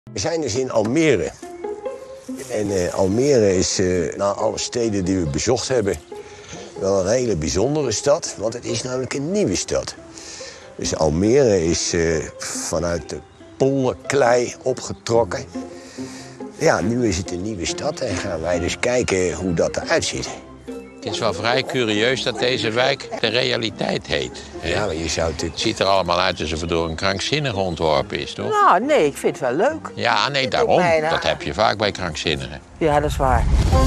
We zijn dus in Almere. En Almere is, na alle steden die we bezocht hebben, wel een hele bijzondere stad. Want het is namelijk een nieuwe stad. Dus Almere is vanuit de polderklei opgetrokken. Ja, nu is het een nieuwe stad en gaan wij dus kijken hoe dat eruit ziet. Het is wel vrij curieus dat deze wijk de realiteit heet. Ja, maar je zou Het ziet er allemaal uit alsof het door een krankzinnige ontworpen is, toch? Nou, nee, ik vind het wel leuk. Ja, nee, daarom. Dat heb je vaak bij krankzinnigen. Ja, dat is waar.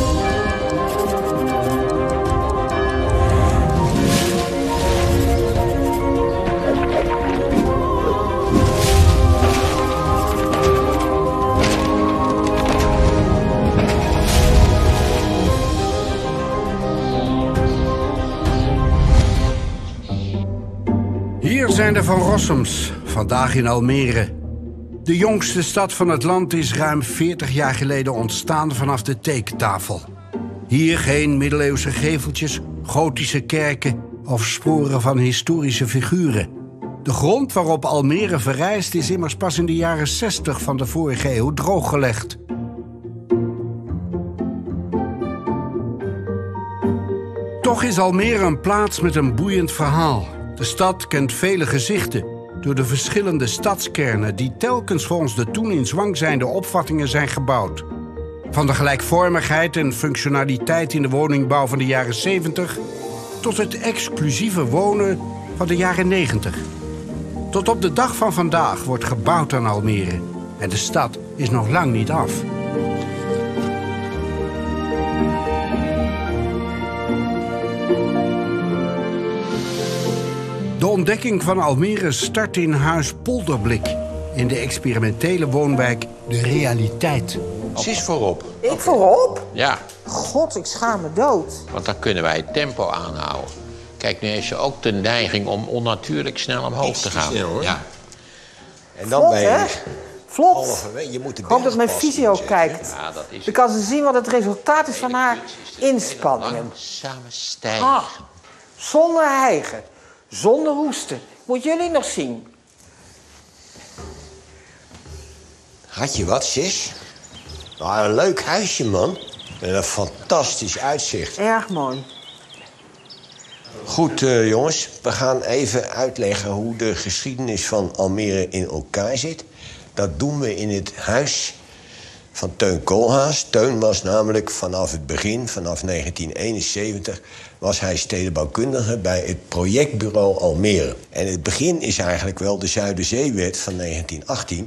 Hier zijn de Van Rossums, vandaag in Almere. De jongste stad van het land is ruim 40 jaar geleden ontstaan vanaf de tekentafel. Hier geen middeleeuwse geveltjes, gotische kerken of sporen van historische figuren. De grond waarop Almere verrijst is immers pas in de jaren 60 van de vorige eeuw drooggelegd. Toch is Almere een plaats met een boeiend verhaal. De stad kent vele gezichten door de verschillende stadskernen die telkens volgens de toen in zwang zijnde opvattingen zijn gebouwd. Van de gelijkvormigheid en functionaliteit in de woningbouw van de jaren 70 tot het exclusieve wonen van de jaren 90. Tot op de dag van vandaag wordt gebouwd aan Almere en de stad is nog lang niet af. De ontdekking van Almere start in Huis Polderblik, in de experimentele woonwijk De Realiteit. Precies voorop. Ik voorop? Ja, God, ik schaam me dood. want dan kunnen wij het tempo aanhouden. Kijk, nu heeft ze ook de neiging om onnatuurlijk snel omhoog te gaan. snel, hoor. Ja. En dan Vlot, ben je hè? dus Vlot. halverwege. Je moet de Ik hoop dat mijn bergpas visio inzetten. kijkt. Ja, dat is... Dan kan ze zien wat het resultaat is van haar inspanningen. Langzame stijgen. Ah, zonder hijgen, zonder hoesten. Moet jullie nog zien. Had je wat, sis? Nou, een leuk huisje, man. En een fantastisch uitzicht. Erg mooi. Goed, jongens. We gaan even uitleggen hoe de geschiedenis van Almere in elkaar zit. Dat doen we in het huis van Teun Koolhaas. Teun was namelijk vanaf het begin, vanaf 1971... was hij stedenbouwkundige bij het projectbureau Almere. En het begin is eigenlijk wel de Zuiderzeewet van 1918...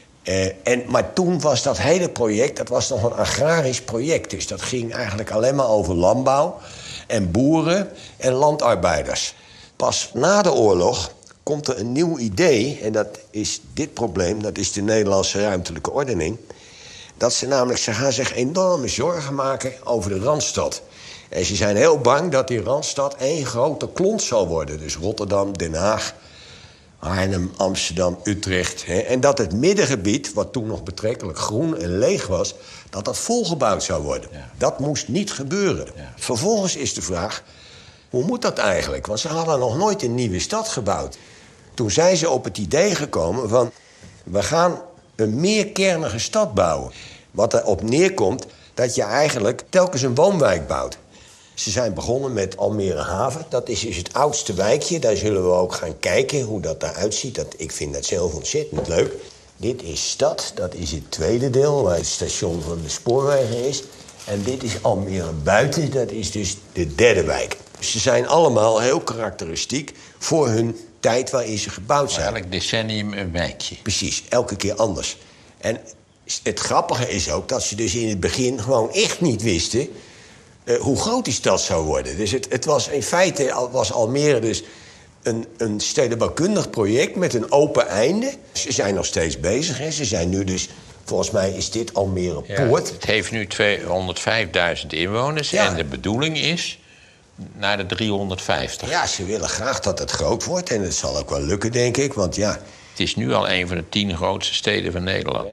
Maar toen was dat hele project, dat was nog een agrarisch project. Dus dat ging eigenlijk alleen maar over landbouw en boeren en landarbeiders. Pas na de oorlog komt er een nieuw idee, en dat is dit probleem, dat is de Nederlandse ruimtelijke ordening. Dat ze gaan zich enorme zorgen maken over de Randstad. En ze zijn heel bang dat die Randstad één grote klont zal worden. Dus Rotterdam, Den Haag, Arnhem, Amsterdam, Utrecht. Hè? En dat het middengebied, wat toen nog betrekkelijk groen en leeg was, dat volgebouwd zou worden. Ja. Dat moest niet gebeuren. Ja. Vervolgens is de vraag, hoe moet dat eigenlijk? Want ze hadden nog nooit een nieuwe stad gebouwd. Toen zijn ze op het idee gekomen van, we gaan een meerkernige stad bouwen. Wat erop neerkomt dat je eigenlijk telkens een woonwijk bouwt. Ze zijn begonnen met Almere Haven. Dat is dus het oudste wijkje. Daar zullen we ook gaan kijken hoe dat eruit ziet. Ik vind dat zelf ontzettend leuk. Dit is stad. Dat is het tweede deel, waar het station van de spoorwegen is. En dit is Almere Buiten. Dat is dus de derde wijk. Ze zijn allemaal heel karakteristiek voor hun tijd waarin ze gebouwd zijn. Elk decennium een wijkje. Precies, elke keer anders. En het grappige is ook dat ze dus in het begin gewoon echt niet wisten hoe groot die stad zou worden. Dus het was in feite was Almere dus een stedenbouwkundig project met een open einde. Ze zijn nog steeds bezig. Hè. Ze zijn nu dus, volgens mij is dit Almere Poort. Ja, het heeft nu 205.000 inwoners. Ja. En de bedoeling is naar de 350. Ja, ze willen graag dat het groot wordt. En het zal ook wel lukken, denk ik. Want ja, het is nu al een van de 10 grootste steden van Nederland.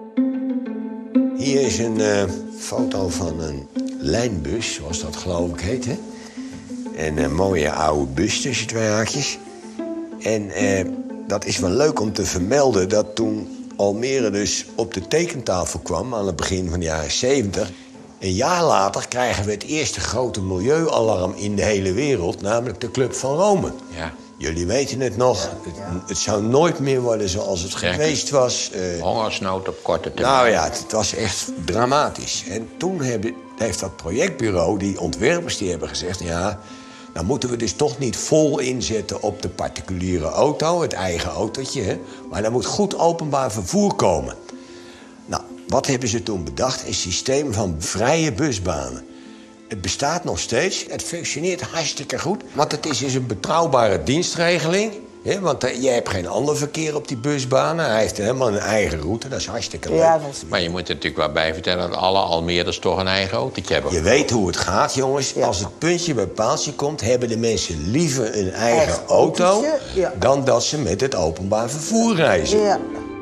Hier is een foto van een lijnbus, zoals dat geloof ik heet, hè? En een mooie oude bus tussen twee haakjes. En dat is wel leuk om te vermelden dat toen Almere dus op de tekentafel kwam aan het begin van de jaren 70... een jaar later krijgen we het eerste grote milieualarm in de hele wereld... namelijk de Club van Rome. Ja. Jullie weten het nog. Het zou nooit meer worden zoals het geweest was. Hongersnood op korte termijn. Nou ja, het was echt dramatisch. En toen heeft dat projectbureau, die ontwerpers, die hebben gezegd... ja, dan moeten we dus toch niet vol inzetten op de particuliere auto... het eigen autootje, hè? Maar er moet goed openbaar vervoer komen. Nou, wat hebben ze toen bedacht? Een systeem van vrije busbanen. Het bestaat nog steeds, het functioneert hartstikke goed. Want het is dus een betrouwbare dienstregeling. Hè? Want je hebt geen ander verkeer op die busbanen. Hij heeft helemaal een eigen route, dat is hartstikke leuk. Ja, Maar je moet er natuurlijk wel bij vertellen dat alle Almeerders toch een eigen autootje hebben. Je weet hoe het gaat, jongens. Ja. Als het puntje bij paaltje komt... hebben de mensen liever een eigen auto... autootje, ja. dan dat ze met het openbaar vervoer reizen. Ja.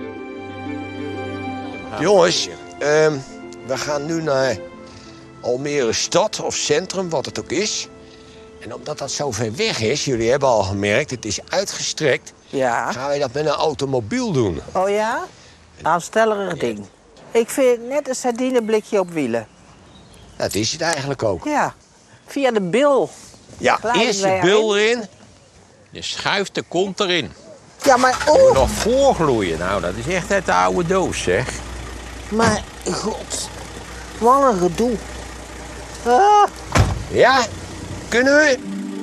Jongens, we gaan nu naar Almere stad of centrum, wat het ook is. En omdat dat zo ver weg is, jullie hebben al gemerkt, het is uitgestrekt... Ja. gaan wij dat met een automobiel doen. Oh ja? Aanstellerig ding. Ik vind het net een sardineblikje op wielen. Dat is het eigenlijk ook. Ja. Via de bil. Ja, Glijden eerst de wij bil erin. Je schuift de kont erin. Ja, maar... Moet Oh, nog voorgloeien. Nou, dat is echt uit de oude doos, zeg. maar god. Wat een gedoe. Ah. Ja, kunnen we?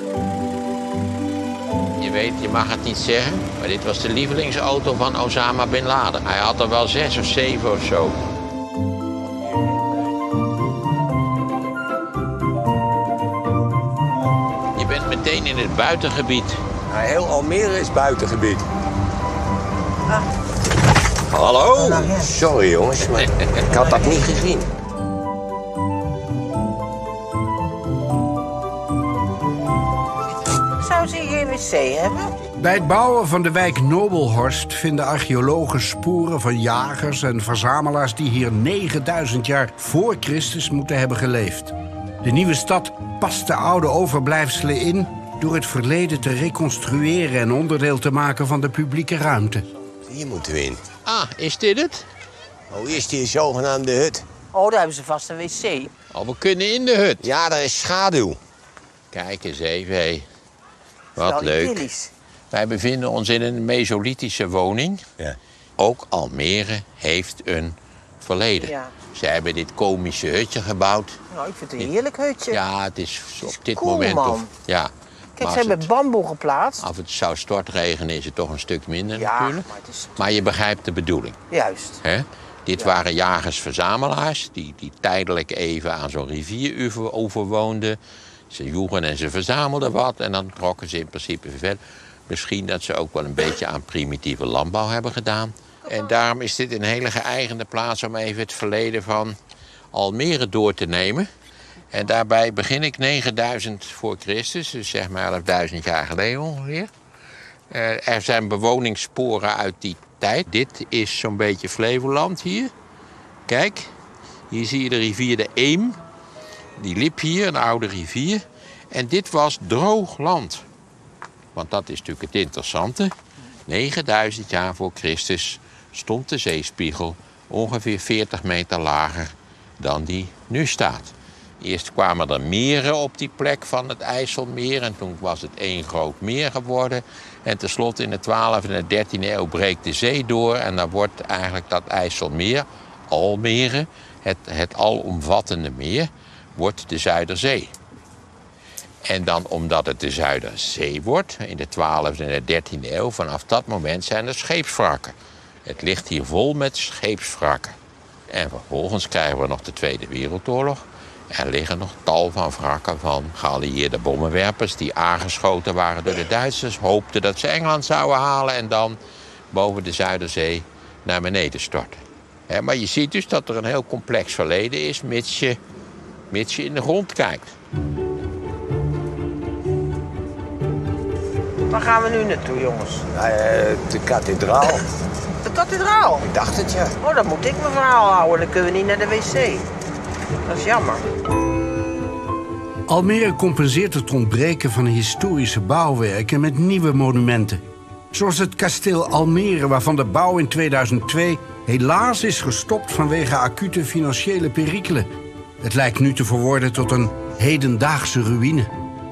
Je weet, je mag het niet zeggen, maar dit was de lievelingsauto van Osama Bin Laden. Hij had er wel 6 of 7 of zo. Je bent meteen in het buitengebied. Nou, heel Almere is buitengebied. Hallo? Sorry jongens, maar ik had dat niet gezien. Zou ze geen wc hebben? Bij het bouwen van de wijk Nobelhorst vinden archeologen sporen van jagers en verzamelaars die hier 9000 jaar voor Christus moeten hebben geleefd. De nieuwe stad past de oude overblijfselen in door het verleden te reconstrueren en onderdeel te maken van de publieke ruimte. Hier moeten we in. Ah, is dit het? Oh, hier is die zogenaamde hut. Oh, daar hebben ze vast een wc. Oh, we kunnen in de hut. Ja, daar is schaduw. Kijk eens even, hé. Wat Wel leuk. idyllisch. Wij bevinden ons in een Mesolithische woning. Ja. Ook Almere heeft een verleden. Ja. Ze hebben dit komische hutje gebouwd. Nou, ik vind het een heerlijk hutje. Ja, het is op dit cool, moment... man. Ja. Kijk, Maar ze als hebben bamboe geplaatst. Als het zou stortregenen is het toch een stuk minder Ja, natuurlijk. maar het is Maar je begrijpt de bedoeling. juist. Hè? Dit waren jagers-verzamelaars die tijdelijk even aan zo'n rivieroever woonden. Ze joegen en ze verzamelden wat en dan trokken ze in principe verder. Misschien dat ze ook wel een beetje aan primitieve landbouw hebben gedaan. En daarom is dit een hele geëigende plaats om even het verleden van Almere door te nemen. En daarbij begin ik 9000 voor Christus, dus zeg maar 11.000 jaar geleden ongeveer. Er zijn bewoningssporen uit die tijd. Dit is zo'n beetje Flevoland hier. Kijk, hier zie je de rivier de Eem. Die liep hier, een oude rivier. En dit was droog land. Want dat is natuurlijk het interessante. 9000 jaar voor Christus stond de zeespiegel ongeveer 40 meter lager dan die nu staat. Eerst kwamen er meren op die plek van het IJsselmeer en toen was het één groot meer geworden. En tenslotte in de 12e en de 13e eeuw breekt de zee door en dan wordt eigenlijk dat IJsselmeer, Almere, het alomvattende meer, wordt de Zuiderzee. En dan omdat het de Zuiderzee wordt, in de 12e en de 13e eeuw, vanaf dat moment zijn er scheepswrakken. Het ligt hier vol met scheepswrakken. En vervolgens krijgen we nog de Tweede Wereldoorlog. Er liggen nog tal van wrakken van geallieerde bommenwerpers die aangeschoten waren door de Duitsers, hoopten dat ze Engeland zouden halen en dan boven de Zuiderzee naar beneden storten. Maar je ziet dus dat er een heel complex verleden is, mits je in de grond kijkt. Waar gaan we nu naartoe, jongens? De kathedraal. De kathedraal. Ik dacht het, ja. Oh, dan moet ik mijn verhaal houden. Dan kunnen we niet naar de wc. Dat is jammer. Almere compenseert het ontbreken van historische bouwwerken met nieuwe monumenten. Zoals het kasteel Almere, waarvan de bouw in 2002 helaas is gestopt vanwege acute financiële perikelen. Het lijkt nu te verworden tot een hedendaagse ruïne.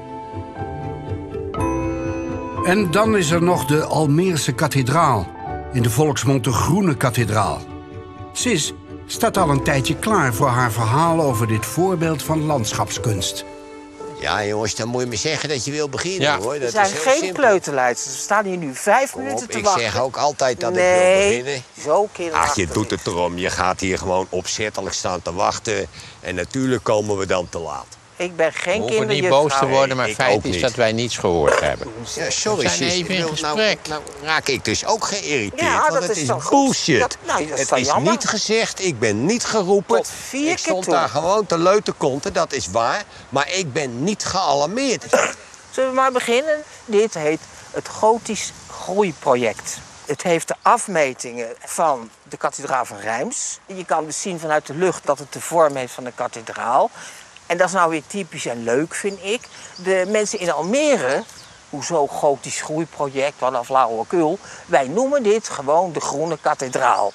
En dan is er nog de Almeerse kathedraal. In de volksmond de Groene Kathedraal. Sis staat al een tijdje klaar voor haar verhaal over dit voorbeeld van landschapskunst. Ja, jongens, dan moet je me zeggen dat je wil beginnen, Ja. hoor. We Dat zijn is heel geen simpel. kleuterleidsters. We staan hier nu 5 Kom minuten op, te ik wachten. zeg ook altijd dat ik wil Nee, beginnen. zo kinderachtig. Ach, je doet het erom. Je gaat hier gewoon opzettelijk staan te wachten. En natuurlijk komen we dan te laat. Ik ben We geen hoeven niet kinderjuffrouw. boos te worden, maar ik feit ook is niet. dat wij niets gehoord hebben. Ja, sorry, We zijn sis. even in Ik wil- gesprek. Nou raak ik dus ook geïrriteerd, Ja, want dat het is is dan goed. bullshit. Dat- nou, dat is het dan is jammer. niet gezegd, ik ben niet geroepen. Tot 4 ik keer stond toe. daar gewoon te leutekonten, dat is waar. Maar ik ben niet gealarmeerd. Zullen we maar beginnen? Dit heet het Gotisch Groeiproject. Het heeft de afmetingen van de kathedraal van Reims. Je kan dus zien vanuit de lucht dat het de vorm heeft van een kathedraal. En dat is nou weer typisch en leuk, vind ik. De mensen in Almere, hoezo Gotisch Groeiproject, wat een flauwekul. Wij noemen dit gewoon de Groene Kathedraal.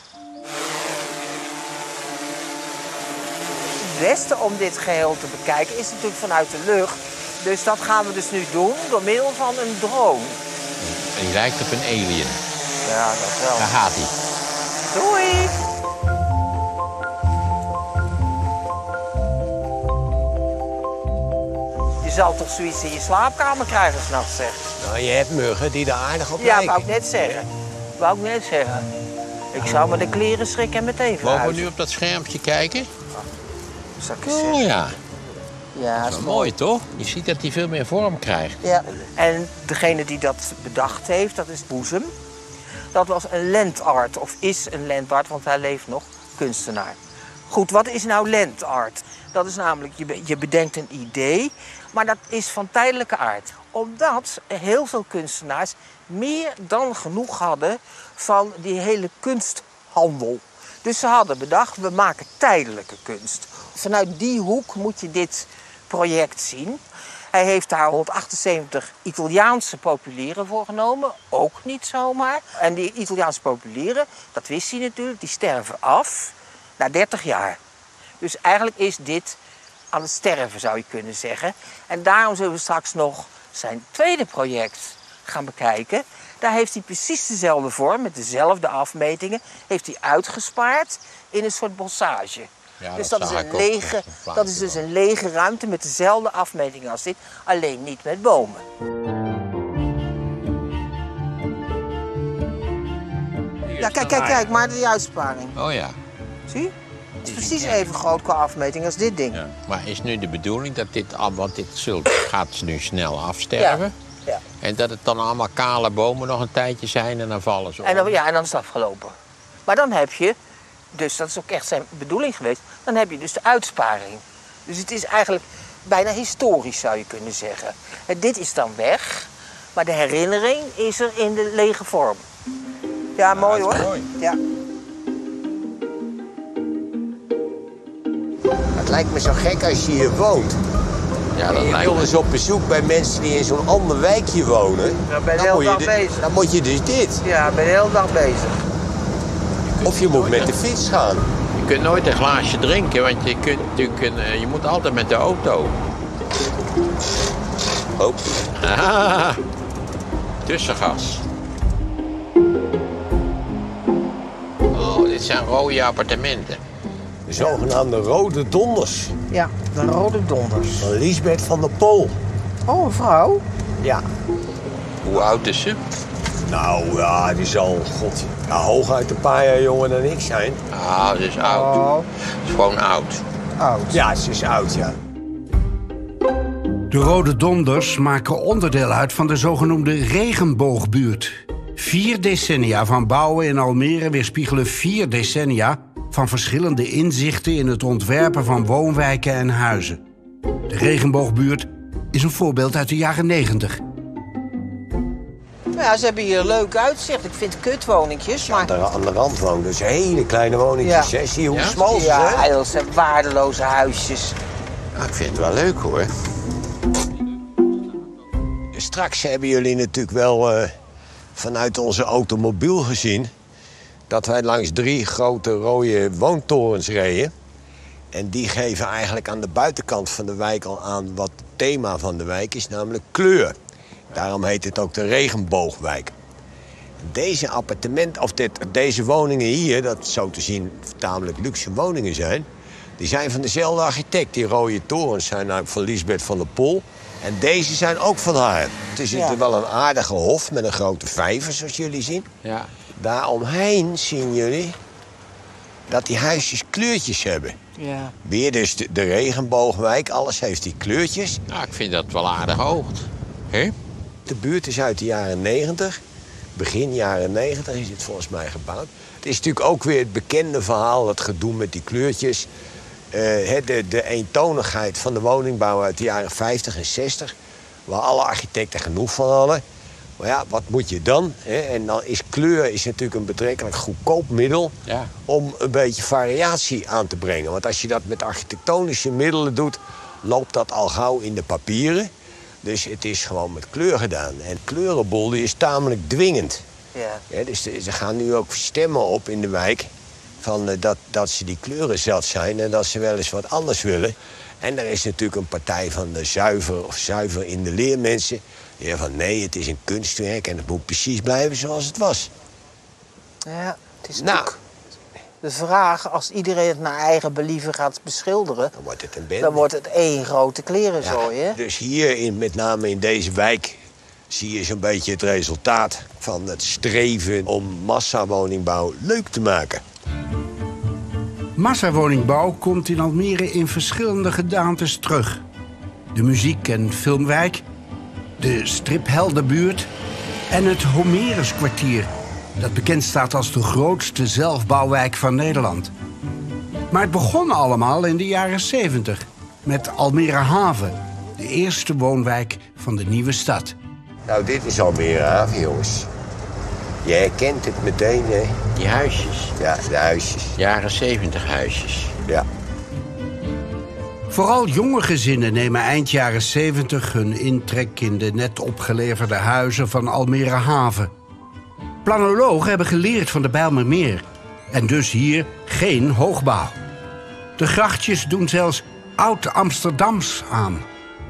Het beste om dit geheel te bekijken is natuurlijk vanuit de lucht. Dus dat gaan we dus nu doen door middel van een drone. Die lijkt op een alien. Ja, dat wel. Daar gaat hij. Doei! Je zal toch zoiets in je slaapkamer krijgen s'nachts, zeg. Nou, je hebt muggen die er aardig op Ja, lijken. wou ik net zeggen. Wou ik net zeggen. Ik zou me de kleren schrikken en meteen Mogen we verhuizen. nu op dat schermpje kijken? Zal ik eens Oh zeggen. ja, Ja, dat is wel mooi toch? Je ziet dat hij veel meer vorm krijgt. Ja. En degene die dat bedacht heeft, dat is Boezem. Dat was een landart, of is een landart, want hij leeft nog, kunstenaar. Goed, wat is nou landart? Dat is namelijk, je bedenkt een idee, maar dat is van tijdelijke aard. Omdat heel veel kunstenaars meer dan genoeg hadden van die hele kunsthandel. Dus ze hadden bedacht, we maken tijdelijke kunst. Vanuit die hoek moet je dit project zien. Hij heeft daar 178 Italiaanse populieren voor genomen. Ook niet zomaar. En die Italiaanse populieren, dat wist hij natuurlijk, die sterven af na 30 jaar. Dus eigenlijk is dit aan het sterven, zou je kunnen zeggen. En daarom zullen we straks nog zijn tweede project gaan bekijken. Daar heeft hij precies dezelfde vorm, met dezelfde afmetingen, heeft hij uitgespaard in een soort bossage. Ja, dus dat dat is, zag een ik ook lege, op het plaatje dat is dus wel. een lege ruimte met dezelfde afmetingen als dit, alleen niet met bomen. Ja, kijk, maar die uitsparing. Oh ja. Zie? Het is precies even groot qua afmeting als dit ding. Ja. Maar is nu de bedoeling dat dit, want dit gaat nu snel afsterven. Ja. En dat het dan allemaal kale bomen nog een tijdje zijn en dan vallen ze om. En dan, en dan is het afgelopen. Maar dan heb je, dus dat is ook echt zijn bedoeling geweest, dan heb je dus de uitsparing. Dus het is eigenlijk bijna historisch, zou je kunnen zeggen. Dit is dan weg, maar de herinnering is er in de lege vorm. Ja, mooi dat is hoor. mooi. Ja. Het lijkt me zo gek als je hier woont. Ja, dat Je lijkt wil me. eens op bezoek bij mensen die in zo'n ander wijkje wonen. Dan ben je de Dan hele moet dag je bezig. dan moet je dus dit. Ja, ben de hele dag bezig. Of je moet met de fiets gaan. Je kunt nooit een glaasje drinken, want je moet altijd met de auto. Oh. Ah, tussengas. Oh, dit zijn rode appartementen. De zogenaamde rode donders Ja, de rode donders. van Liesbeth van der Pol. Oh, een vrouw? Ja. Hoe oud is ze? Nou ja, die zal, god, hooguit een paar jaar jonger dan ik zijn. Ah, ze is oud. Oh, Ze is gewoon oud. oud. Ja, ze is oud, ja. De Rode Donders maken onderdeel uit van de zogenoemde regenboogbuurt. 4 decennia van bouwen in Almere weerspiegelen 4 decennia van verschillende inzichten in het ontwerpen van woonwijken en huizen. De regenboogbuurt is een voorbeeld uit de jaren 90. Ja, ze hebben hier een leuk uitzicht. Ik vind kutwoningjes, maar... Aan de rand wonen, dus hele kleine woningjes. Ja. Hè? Zie je hoe Ja? smal ze Ja, zijn? dat zijn waardeloze huisjes. Ja, ik vind het wel leuk hoor. Straks hebben jullie natuurlijk wel vanuit onze automobiel gezien dat wij langs 3 grote rode woontorens reden. En die geven eigenlijk aan de buitenkant van de wijk al aan wat het thema van de wijk is, namelijk kleur. Daarom heet het ook de regenboogwijk. Deze deze woningen hier, dat zo te zien tamelijk luxe woningen zijn, die zijn van dezelfde architect. Die rode torens zijn namelijk van Liesbeth van der Pol. En deze zijn ook van haar. Het is wel een aardige hof met een grote vijver, zoals jullie zien. Ja. Daaromheen zien jullie dat die huisjes kleurtjes hebben. Ja. Weer dus de regenboogwijk, alles heeft die kleurtjes. Nou, ik vind dat wel aardig hoogd. Hè? De buurt is uit de jaren 90. Begin jaren 90 is het volgens mij gebouwd. Het is natuurlijk ook weer het bekende verhaal, dat gedoe met die kleurtjes. De eentonigheid van de woningbouw uit de jaren 50 en 60... waar alle architecten genoeg van hadden. Maar ja, wat moet je dan? En dan is kleur natuurlijk een betrekkelijk goedkoop middel... Ja. om een beetje variatie aan te brengen. Want als je dat met architectonische middelen doet... loopt dat al gauw in de papieren. Dus het is gewoon met kleur gedaan. En kleurenbol die is tamelijk dwingend. Ja. Dus er gaan nu ook stemmen op in de wijk... van dat ze die kleuren zat zijn en dat ze wel eens wat anders willen. En er is natuurlijk een partij van de zuiver in de leer mensen... die zeggen van nee, het is een kunstwerk en het moet precies blijven zoals het was. Ja, het is ook de vraag, als iedereen het naar eigen believen gaat beschilderen... Dan wordt het een bende. Dan wordt het één grote klerenzooi, hè? Dus hier, met name in deze wijk... zie je zo'n beetje het resultaat van het streven om massawoningbouw leuk te maken. Massawoningbouw komt in Almere in verschillende gedaantes terug. De muziek- en filmwijk, de stripheldenbuurt en het Homeruskwartier... dat bekend staat als de grootste zelfbouwwijk van Nederland. Maar het begon allemaal in de jaren 70 met Almere Haven... de eerste woonwijk van de nieuwe stad. Nou, dit is Almere Haven, jongens. Je herkent het meteen, hè? Die huisjes. Ja, de huisjes. Jaren 70 huisjes. Ja. Vooral jonge gezinnen nemen eind jaren 70 hun intrek in de net opgeleverde huizen van Almere Haven. Planologen hebben geleerd van de Bijlmermeer. En dus hier geen hoogbouw. De grachtjes doen zelfs oud-Amsterdams aan.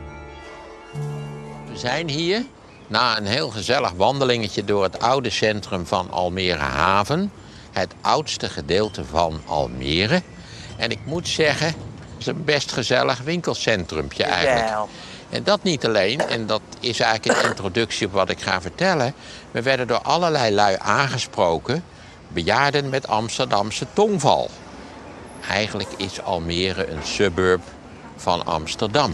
We zijn hier na een heel gezellig wandelingetje door het oude centrum van Almere Haven. Het oudste gedeelte van Almere. En ik moet zeggen, het is een best gezellig winkelcentrumpje eigenlijk. Ja. En dat niet alleen, en dat is eigenlijk een introductie op wat ik ga vertellen. We werden door allerlei lui aangesproken, bejaarden met Amsterdamse tongval. Eigenlijk is Almere een suburb van Amsterdam.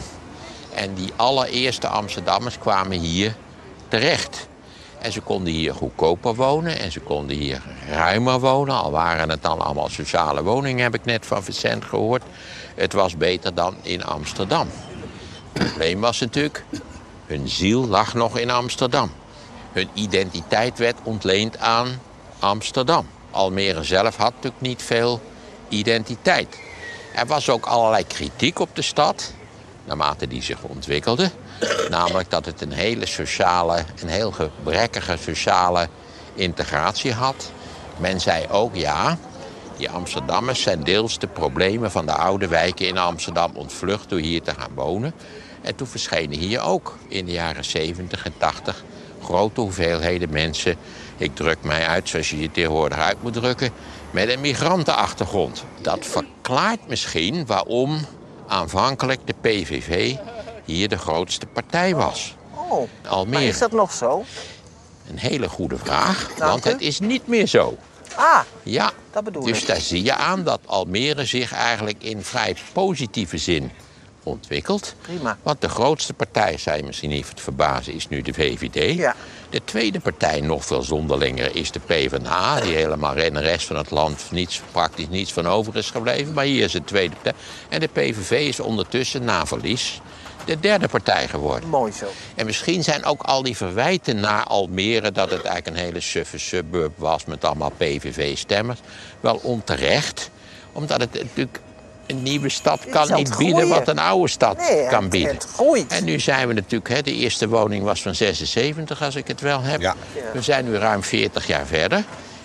En die allereerste Amsterdammers kwamen hier terecht. En ze konden hier goedkoper wonen en ze konden hier ruimer wonen. Al waren het dan allemaal sociale woningen, heb ik net van Vincent gehoord. Het was beter dan in Amsterdam. Het probleem was natuurlijk, hun ziel lag nog in Amsterdam. Hun identiteit werd ontleend aan Amsterdam. Almere zelf had natuurlijk niet veel identiteit. Er was ook allerlei kritiek op de stad, naarmate die zich ontwikkelde. Namelijk dat het een hele een heel gebrekkige sociale integratie had. Men zei ook, ja, die Amsterdammers zijn deels de problemen van de oude wijken in Amsterdam ontvlucht door hier te gaan wonen. En toen verschenen hier ook in de jaren 70 en 80 grote hoeveelheden mensen. Ik druk mij uit zoals je je tegenwoordig uit moet drukken, met een migrantenachtergrond. Dat verklaart misschien waarom aanvankelijk de PVV hier de grootste partij was. Oh, Almere. maar is dat nog zo? Een hele goede vraag, Dank want u. het is niet meer zo. Ah, Ja, dat bedoel dus ik. daar zie je aan dat Almere zich eigenlijk in vrij positieve zin ontwikkelt. Prima. Want de grootste partij, zou je misschien niet verbazen, is nu de VVD. Ja. De tweede partij, nog veel zonderlinger, is de PvdA... die helemaal in de rest van het land praktisch niets van over is gebleven. Maar hier is de tweede partij. En de PVV is ondertussen, na verlies, de derde partij geworden. Mooi zo. En misschien zijn ook al die verwijten naar Almere... dat het eigenlijk een hele suffe suburb was met allemaal PVV-stemmers... wel onterecht, omdat het natuurlijk... Een nieuwe stad Het is kan aan niet het bieden groeien. wat een oude stad Nee, kan bieden. het groeit. En nu zijn we natuurlijk, de eerste woning was van 76, als ik het wel heb. Ja. We zijn nu ruim 40 jaar verder.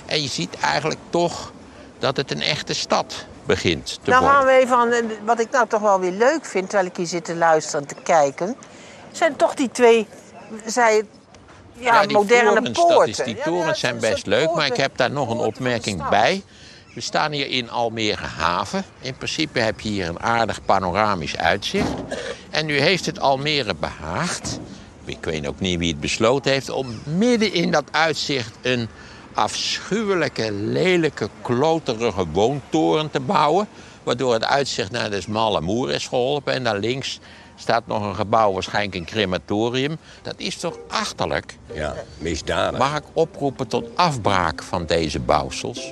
En je ziet eigenlijk toch dat het een echte stad begint te Nou worden. gaan we even aan, wat ik nou toch wel weer leuk vind, terwijl ik hier zit te luisteren en te kijken, zijn toch die twee, die moderne torens, poorten. die torens zijn best leuk, maar ik heb daar nog een opmerking bij. We staan hier in Almere Haven. In principe heb je hier een aardig panoramisch uitzicht. En nu heeft het Almere behaagd, ik weet ook niet wie het besloten heeft, om midden in dat uitzicht een afschuwelijke, lelijke, kloterige woontoren te bouwen, waardoor het uitzicht naar de smalle moer is geholpen. En daar links staat nog een gebouw, waarschijnlijk een crematorium. Dat is toch achterlijk? Ja, misdadig. Mag ik oproepen tot afbraak van deze bouwsels?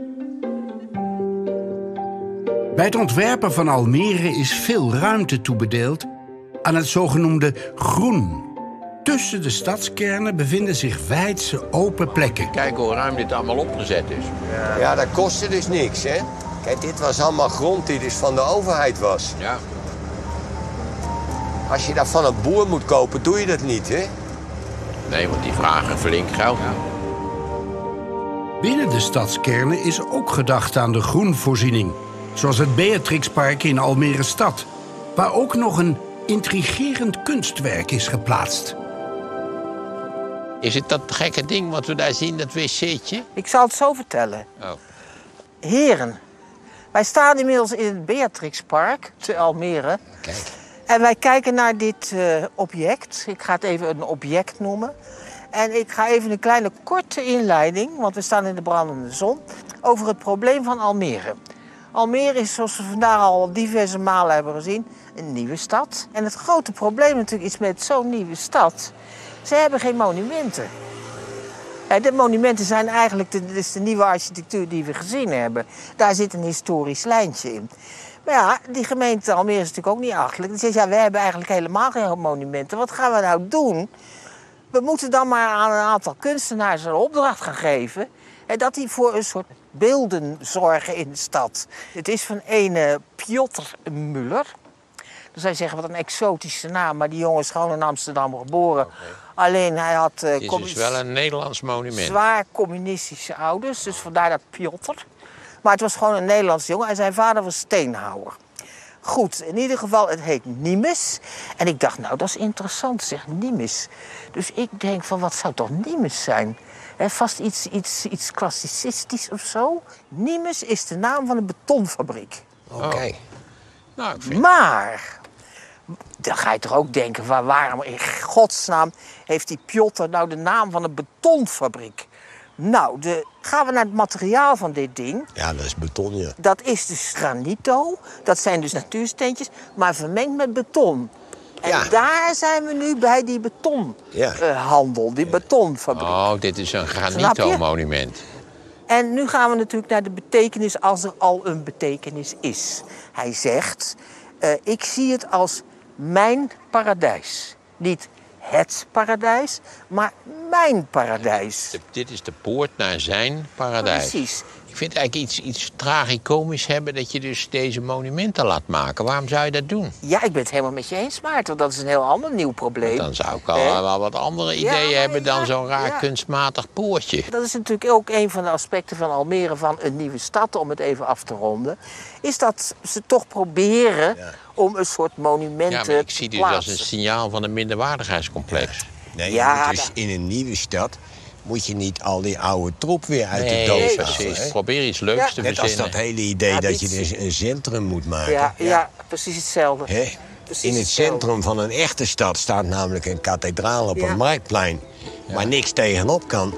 Bij het ontwerpen van Almere is veel ruimte toebedeeld aan het zogenoemde groen. Tussen de stadskernen bevinden zich wijdse open plekken. Kijk hoe ruim dit allemaal opgezet is. Ja, dat kostte dus niks, hè? Kijk, dit was allemaal grond die dus van de overheid was. Ja. Als je dat van een boer moet kopen, doe je dat niet, hè? Nee, want die vragen flink geld. Binnen de stadskernen is ook gedacht aan de groenvoorziening. Zoals het Beatrixpark in Almere stad. Waar ook nog een intrigerend kunstwerk is geplaatst. Is het dat gekke ding wat we daar zien, dat wc'tje? Ik zal het zo vertellen. Oh. Heren, wij staan inmiddels in het Beatrixpark te Almere. Kijk. En wij kijken naar dit object. Ik ga het even een object noemen. En ik ga even een kleine korte inleiding, want we staan in de brandende zon, over het probleem van Almere. Almere is, zoals we vandaag al diverse malen hebben gezien, een nieuwe stad. En het grote probleem natuurlijk is met zo'n nieuwe stad, ze hebben geen monumenten. De monumenten zijn eigenlijk de nieuwe architectuur die we gezien hebben. Daar zit een historisch lijntje in. Maar ja, die gemeente Almere is natuurlijk ook niet achterlijk. Die zegt, ja, we hebben eigenlijk helemaal geen monumenten. Wat gaan we nou doen? We moeten dan maar aan een aantal kunstenaars een opdracht gaan geven. En dat die voor een soort beelden zorgen in de stad. Het is van ene Piotr Müller. Dan zou je zeggen, wat een exotische naam. Maar die jongen is gewoon in Amsterdam geboren. Okay. Alleen hij had Het is dus wel een Nederlands monument. Zwaar communistische ouders, dus vandaar dat Piotr. Maar het was gewoon een Nederlands jongen en zijn vader was steenhouwer. Goed, in ieder geval, het heet Nimes. En ik dacht, nou, dat is interessant, zeg, Nimes. Dus ik denk van, wat zou toch Nimes zijn? Vast iets klassicistisch of zo. Nimes is de naam van een betonfabriek. Oké. Nou, ik vind... Maar, dan ga je toch ook denken, waarom in godsnaam heeft die Piotr nou de naam van een betonfabriek? Nou, gaan we naar het materiaal van dit ding. Ja, dat is beton, ja. Dat is dus granito, dat zijn dus natuursteentjes, maar vermengd met beton. En daar zijn we nu bij die betonhandel, die betonfabriek. Oh, dit is een granito-monument. En nu gaan we natuurlijk naar de betekenis als er al een betekenis is. Hij zegt, ik zie het als mijn paradijs. Niet het paradijs, maar mijn paradijs. Dit is de poort naar zijn paradijs. Precies. Ik vind eigenlijk iets tragicomisch hebben dat je dus deze monumenten laat maken. Waarom zou je dat doen? Ja, ik ben het helemaal met je eens, Maarten. Dat is een heel ander nieuw probleem. Dan zou ik al wel wat andere ideeën hebben dan zo'n raar kunstmatig poortje. Dat is natuurlijk ook een van de aspecten van Almere, van een nieuwe stad, om het even af te ronden. Is dat ze toch proberen om een soort monumenten te plaatsen. Ik zie dit als een signaal van een minderwaardigheidscomplex. Nee, dus in een nieuwe stad moet je niet al die oude troep weer uit de doos halen. Precies. Probeer iets leuks te verzinnen. Net als dat hele idee dat je dus een centrum moet maken. Ja, precies hetzelfde. Precies in het centrum van een echte stad staat namelijk een kathedraal op een marktplein. Waar niks tegenop kan.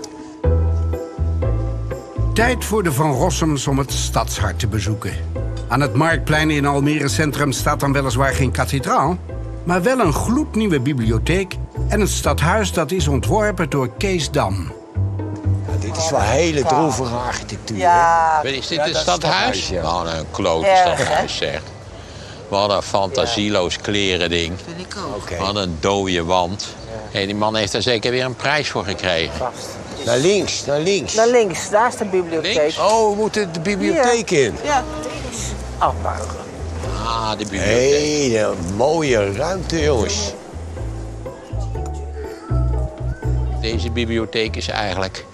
Tijd voor de Van Rossums om het stadshart te bezoeken. Aan het Marktplein in Almere Centrum staat dan weliswaar geen kathedraal, maar wel een gloednieuwe bibliotheek en een stadhuis dat is ontworpen door Kees Dam. Ja, dit is wel hele droevige architectuur. Ja. Is dit het stadhuis? Nou, een klote stadhuis, zeg. Wat een fantasieloos klerending. Vind ik ook. Wat een dode wand. Die man heeft er zeker weer een prijs voor gekregen. Vast. Naar links, naar links. Naar links, daar is de bibliotheek. Links? Oh, we moeten de bibliotheek in. Ja, links. Afbuigen. Ah, de bibliotheek. Hé, een mooie ruimte, jongens. Deze bibliotheek is eigenlijk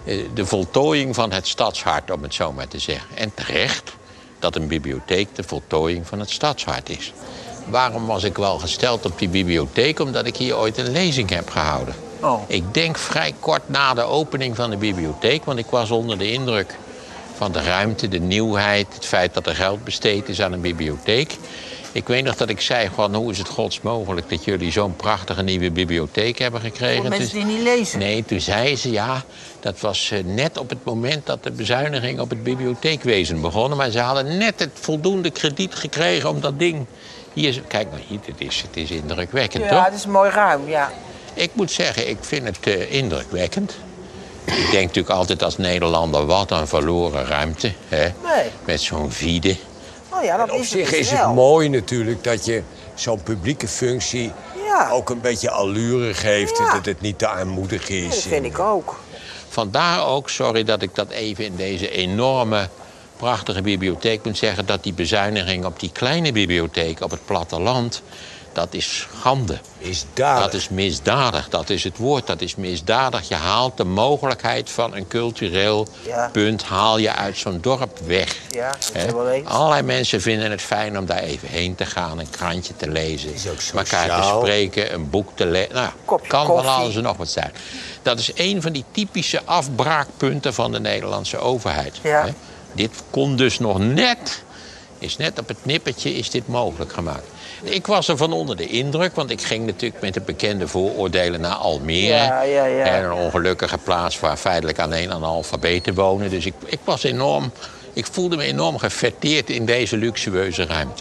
de voltooiing van het stadshart, om het zo maar te zeggen. En terecht dat een bibliotheek de voltooiing van het stadshart is. Waarom was ik wel gesteld op die bibliotheek? Omdat ik hier ooit een lezing heb gehouden. Oh. Ik denk vrij kort na de opening van de bibliotheek, want ik was onder de indruk van de ruimte, de nieuwheid, het feit dat er geld besteed is aan een bibliotheek. Ik weet nog dat ik zei, van, hoe is het gods mogelijk dat jullie zo'n prachtige nieuwe bibliotheek hebben gekregen? Voor mensen die niet lezen. Nee, toen zei ze, ja, dat was net op het moment dat de bezuiniging op het bibliotheekwezen begonnen. Maar ze hadden net het voldoende krediet gekregen om dat ding hier... Kijk maar hier, het is indrukwekkend, toch? Ja, het is mooi ruim, ja. Ik moet zeggen, ik vind het indrukwekkend. Ik denk natuurlijk altijd als Nederlander, wat een verloren ruimte. Hè? Nee. Met zo'n vide. Oh ja, dat Op is zich het is dus het wel. mooi natuurlijk dat je zo'n publieke functie Ja. ook een beetje allure geeft. Ja. Dat het niet te armoedig is. Ja, dat vind ik ook. Vandaar ook, sorry dat ik dat even in deze enorme, prachtige bibliotheek moet zeggen... dat die bezuiniging op die kleine bibliotheek op het platteland... dat is schande. Misdadig. Dat is misdadig, dat is het woord. Dat is misdadig. Je haalt de mogelijkheid van een cultureel Ja. punt... haal je uit zo'n dorp weg. Ja, dat Hè? is wel eens. Allerlei mensen vinden het fijn om daar even heen te gaan... een krantje te lezen, Is ook sociaal. elkaar te spreken, een boek te lezen. Nou, Kopje kan van koffie. alles en nog wat zijn. Dat is een van die typische afbraakpunten van de Nederlandse overheid. Ja. Hè? Dit kon dus nog net... is net op het nippertje is dit mogelijk gemaakt. Ik was er van onder de indruk, want ik ging natuurlijk met de bekende vooroordelen naar Almere. Ja. En een ongelukkige plaats waar feitelijk alleen analfabeten wonen. Dus ik was enorm, ik voelde me enorm gefêteerd in deze luxueuze ruimte.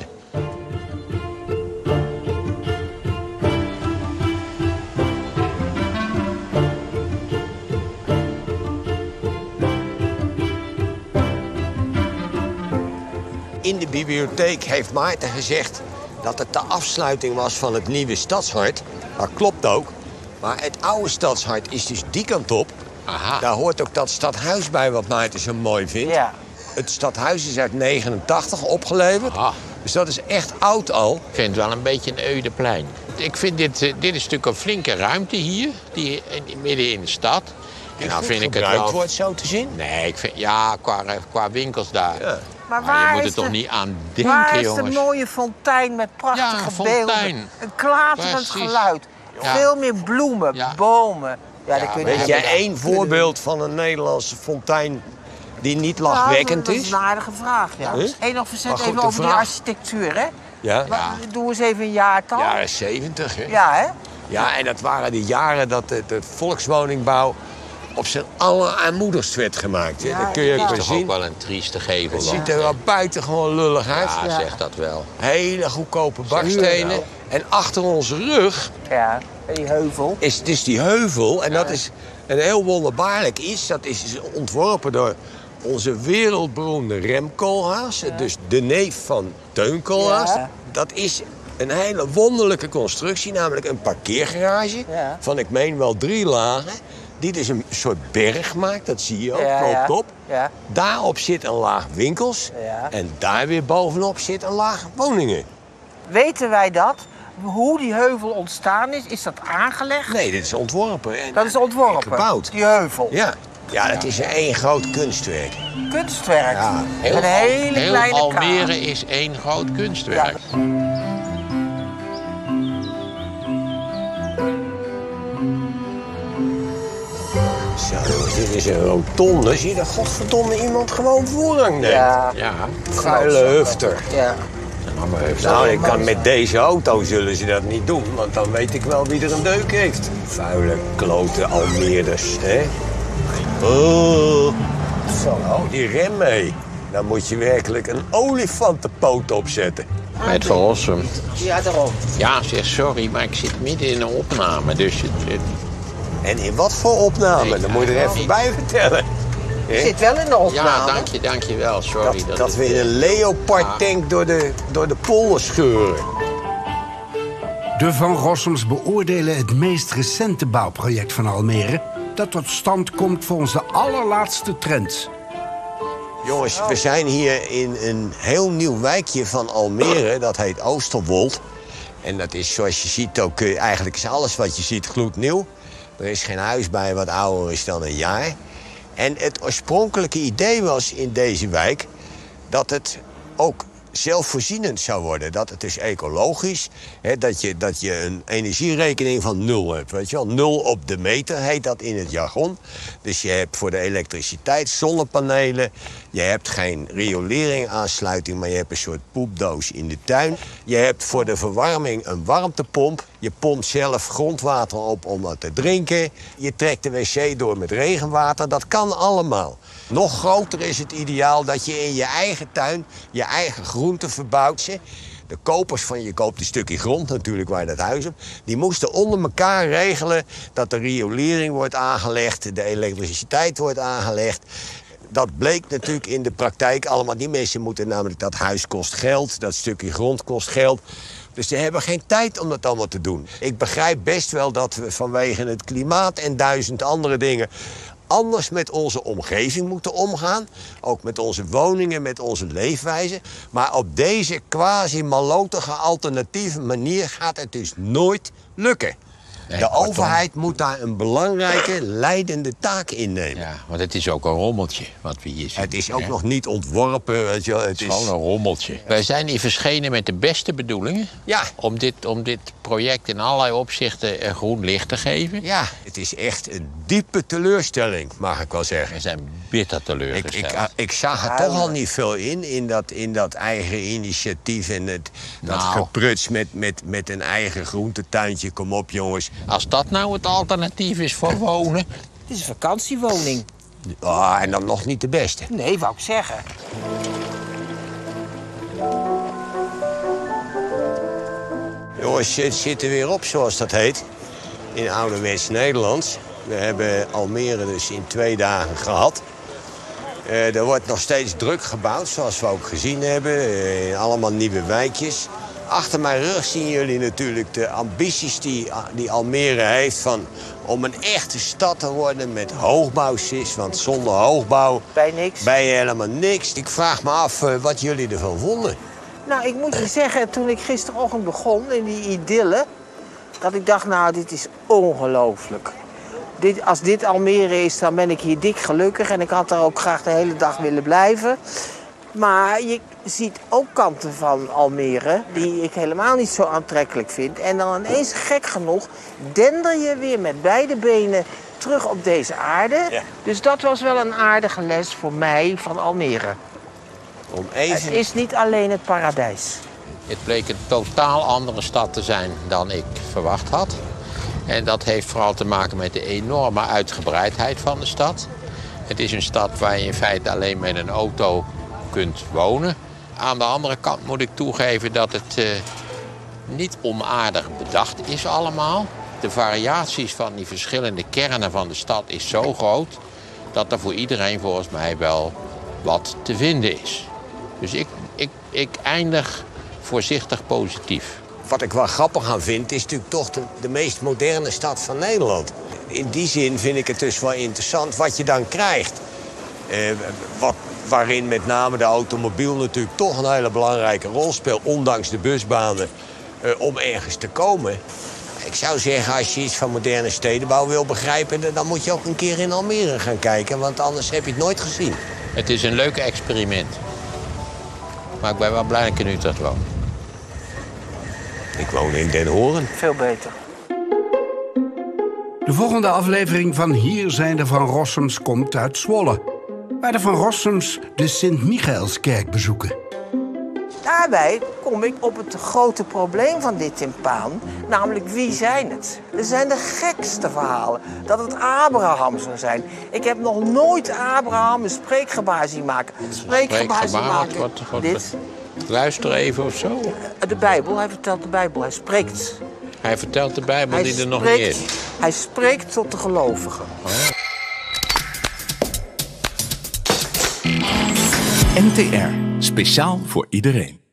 In de bibliotheek heeft Maarten gezegd dat het de afsluiting was van het nieuwe stadshart. Dat klopt ook. Maar het oude stadshart is dus die kant op. Aha. Daar hoort ook dat stadhuis bij wat Maarten zo mooi vindt. Ja. Het stadhuis is uit 89 opgeleverd. Aha. Dus dat is echt oud al. Ik vind het wel een beetje een Eudeplein. Ik vind dit is natuurlijk een flinke ruimte hier, midden in de stad. En dan vind ik het gebruikt wel... wordt zo te zien. Nee, ik vind, ja, qua winkels daar. Ja. Maar Maar waar je moet is er toch de- niet aan Waar denken, is de jongens. mooie fontein met prachtige Ja, een fontein. beelden? Een klaterend Precies. geluid. Ja. Veel meer bloemen, Ja. bomen. Ja, dat kun je Weet niet jij hebben. één voorbeeld van een Nederlandse fontein die niet lachwekkend dat is is? een aardige vraag, ja. Huh? Eén nog verzet Maar goed, even de over die vraag- architectuur, hè? Ja. Doe eens even een jaartal. Jaren 70, hè? Ja, hè? Ja, en dat waren de jaren dat de volkswoningbouw op zijn allerarmoedigst werd gemaakt. Hè? Ja, Dat kun je ja. ook Het wel is toch ook zien. wel een trieste gevel. Het ziet er wel buitengewoon lullig uit. Ja, Ja. zeg dat wel. Hele goedkope bakstenen. nou. En achter onze rug Ja, die heuvel. is dus die heuvel. En dat is een heel wonderbaarlijk iets. Dat is ontworpen door onze wereldberoemde Rem Koolhaas. Dus de neef van Teun Koolhaas. Ja. Dat is een hele wonderlijke constructie. Namelijk een parkeergarage. Ja. Van ik meen wel 3 lagen. Die dus een soort berg maakt. Dat zie je ook. Ja, Loopt ja. op. Ja. Daarop zit een laag winkels. Ja. En daar weer bovenop zit een laag woningen. Weten wij dat? Hoe die heuvel ontstaan is? Is dat aangelegd? Nee, dit is ontworpen. En Dat is ontworpen. gebouwd. Die heuvel. Ja. Ja, het is één groot kunstwerk. Kunstwerk. Ja, Een hele heel kleine Almere kamer. is één groot kunstwerk. Zo, jongens, dit is een rotonde. Zie je daar godverdomme iemand gewoon voorrang neemt? Ja. Ja, Vuile hufter. Ja. Nou, ik kan met deze auto zullen ze dat niet doen, want dan weet ik wel wie er een deuk heeft. Vuile klote Almeerders, hè? Oh, die rem mee. Dan moet je werkelijk een olifantenpoot opzetten. met Verrossum. Ja, daarom. Ja, zeg sorry, maar ik zit midden in een opname, dus En in wat voor opname? Nee, Dan moet je er ja, even niet. bij vertellen. Je zit wel in de opname. Ja, dank je wel, sorry. Dat we in een Leopard-tank door de polder scheuren. De Van Rossums beoordelen het meest recente bouwproject van Almere... dat tot stand komt volgens de allerlaatste trends. Jongens, we zijn hier in een heel nieuw wijkje van Almere. Dat heet Oosterwold. En dat is, zoals je ziet, ook eigenlijk is alles wat je ziet gloednieuw. Er is geen huis bij wat ouder is dan een jaar. En het oorspronkelijke idee was in deze wijk dat het ook zelfvoorzienend zou worden. Dat het is ecologisch, dat je een energierekening van 0 hebt. Weet je wel? 0 op de meter heet dat in het jargon. Dus je hebt voor de elektriciteit zonnepanelen. Je hebt geen riolering-aansluiting, maar je hebt een soort poepdoos in de tuin. Je hebt voor de verwarming een warmtepomp. Je pompt zelf grondwater op om dat te drinken. Je trekt de wc door met regenwater. Dat kan allemaal. Nog groter is het ideaal dat je in je eigen tuin je eigen groenten verbouwt. De kopers van je koopt een stukje grond natuurlijk waar je dat huis hebt. Die moesten onder elkaar regelen dat de riolering wordt aangelegd, de elektriciteit wordt aangelegd. Dat bleek natuurlijk in de praktijk allemaal. Die mensen moeten namelijk, dat huis kost geld, dat stukje grond kost geld. Dus ze hebben geen tijd om dat allemaal te doen. Ik begrijp best wel dat we vanwege het klimaat en 1000 andere dingen anders met onze omgeving moeten omgaan. Ook met onze woningen, met onze leefwijze. Maar op deze quasi-malotige alternatieve manier gaat het dus nooit lukken. Nee, de overheid moet daar een belangrijke leidende taak in nemen. Ja, want het is ook een rommeltje wat we hier zien. Het is ook nog niet ontworpen. Weet je wel. Het is gewoon een rommeltje. Wij zijn hier verschenen met de beste bedoelingen. Ja. Om dit project in allerlei opzichten een groen licht te geven. Ja, het is echt een diepe teleurstelling, mag ik wel zeggen. We zijn bitter teleurgesteld. Ik zag er toch al niet veel in dat eigen initiatief en dat gepruts met een eigen groentetuintje. Kom op, jongens. Als dat nou het alternatief is voor wonen. Het is een vakantiewoning. Ah, en dan nog niet de beste. Nee, wou ik zeggen. Jongens, het zit er weer op, zoals dat heet. In ouderwets Nederlands. We hebben Almere dus in 2 dagen gehad. Er wordt nog steeds druk gebouwd, zoals we ook gezien hebben. Allemaal nieuwe wijkjes. Achter mijn rug zien jullie natuurlijk de ambities die Almere heeft om een echte stad te worden met hoogbouwsis. Want zonder hoogbouw ben je helemaal niks. Ik vraag me af wat jullie ervan vonden. Nou, ik moet je zeggen, toen ik gisterochtend begon in die idylle, dat ik dacht, nou, dit is ongelooflijk. Als dit Almere is, dan ben ik hier dik gelukkig en ik had er ook graag de hele dag willen blijven. Maar je ziet ook kanten van Almere die ik helemaal niet zo aantrekkelijk vind. En dan ineens, gek genoeg, dender je weer met beide benen terug op deze aarde. Ja. Dus dat was wel een aardige les voor mij van Almere. Het is niet alleen het paradijs. Het bleek een totaal andere stad te zijn dan ik verwacht had. En dat heeft vooral te maken met de enorme uitgebreidheid van de stad. Het is een stad waar je in feite alleen met een auto kunt wonen. Aan de andere kant moet ik toegeven dat het niet onaardig bedacht is allemaal. De variaties van die verschillende kernen van de stad is zo groot dat er voor iedereen volgens mij wel wat te vinden is. Dus ik eindig voorzichtig positief. Wat ik wel grappig aan vind, is natuurlijk toch de meest moderne stad van Nederland. In die zin vind ik het dus wel interessant wat je dan krijgt. Waarin met name de automobiel natuurlijk toch een hele belangrijke rol speelt, ondanks de busbanen, om ergens te komen. Ik zou zeggen, als je iets van moderne stedenbouw wil begrijpen, dan moet je ook een keer in Almere gaan kijken, want anders heb je het nooit gezien. Het is een leuk experiment. Maar ik ben wel blij dat ik in Utrecht woon. Ik woon in Den Horen. Veel beter. De volgende aflevering van Hier zijn de Van Rossums komt uit Zwolle, waar de Van Rossums de Sint-Michaelskerk bezoeken. Daarbij kom ik op het grote probleem van dit timpaan, namelijk wie zijn het? Er zijn de gekste verhalen, dat het Abraham zou zijn. Ik heb nog nooit Abraham een spreekgebaar zien maken. Spreekgebaar zien maken. Wat, luister even of zo. De Bijbel, hij vertelt de Bijbel, hij spreekt. Hij vertelt de Bijbel die er nog niet is. Hij spreekt tot de gelovigen. NTR, speciaal voor iedereen.